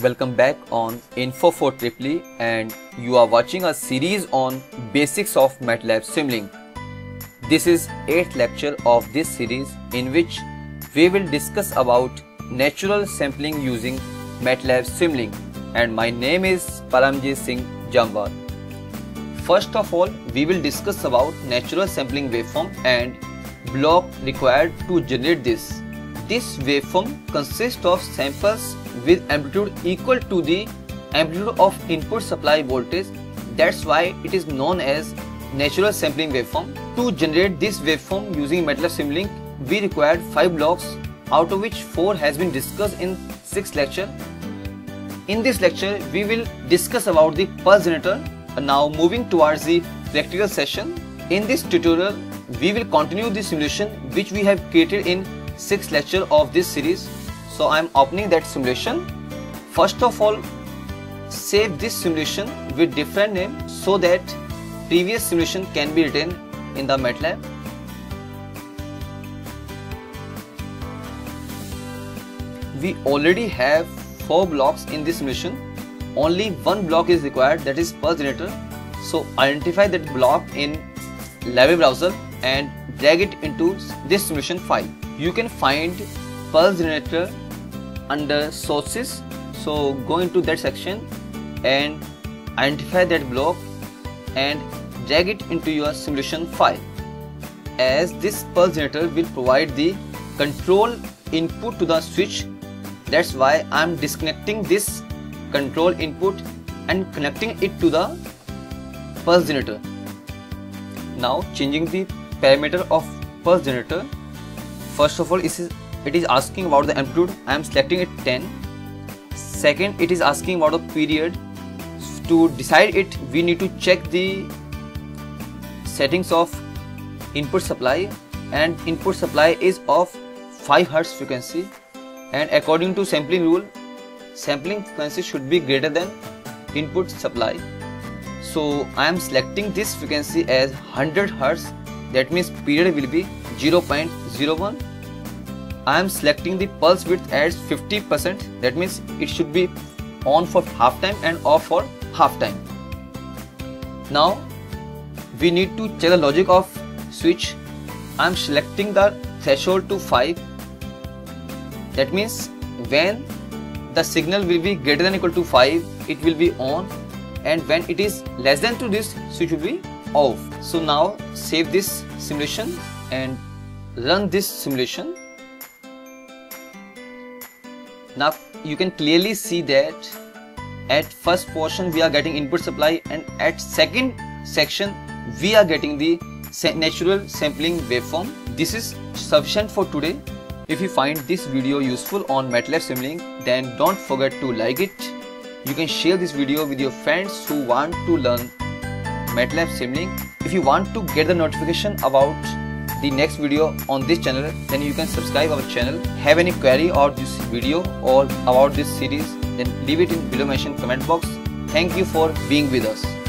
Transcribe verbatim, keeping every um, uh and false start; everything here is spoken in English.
welcome back on Info for Triply, and you are watching a series on basics of MATLAB Simulink. This is eighth lecture of this series in which we will discuss about natural sampling using MATLAB Simulink, and my name is Paramjit Singh Jamwal. First of all, we will discuss about natural sampling waveform and block required to generate this. This waveform consists of samples with amplitude equal to the amplitude of input supply voltage. That's why it is known as natural sampling waveform. To generate this waveform using MATLAB Simulink, we required five blocks, out of which four has been discussed in sixth lecture. In this lecture, we will discuss about the pulse generator. Now moving towards the practical session. In this tutorial, we will continue the simulation which we have created in sixth lecture of this series. So I am opening that simulation. First of all, save this simulation with different name so that previous simulation can be written in the MATLAB. We already have four blocks in this simulation. Only one block is required, that is pulse generator. So identify that block in library browser and drag it into this simulation file. You can find pulse generator under sources, so go into that section and identify that block and drag it into your simulation file. As this pulse generator will provide the control input to the switch, that's why I am disconnecting this control input and connecting it to the pulse generator. Now changing the parameter of pulse generator. First of all, it is, it is asking about the amplitude. I am selecting it ten. Second, it is asking about the period. To decide it, we need to check the settings of input supply, and input supply is of five hertz frequency, and according to sampling rule, sampling frequency should be greater than input supply. So I am selecting this frequency as one hundred hertz. That means period will be zero point zero one. I am selecting the pulse width as fifty percent. That means it should be on for half time and off for half time. Now we need to check the logic of switch. I am selecting the threshold to five. That means when the signal will be greater than or equal to five, it will be on, and when it is less than to this, switch will be off. So now save this simulation and run this simulation. Now you can clearly see that at first portion we are getting input supply, and at second section we are getting the natural sampling waveform. This is sufficient for today. If you find this video useful on MATLAB Simulink, then don't forget to like it. You can share this video with your friends who want to learn MATLAB Simulink. If you want to get the notification about the next video on this channel, then you can subscribe our channel. Have any query about this video or about this series, then leave it in below mentioned comment box. Thank you for being with us.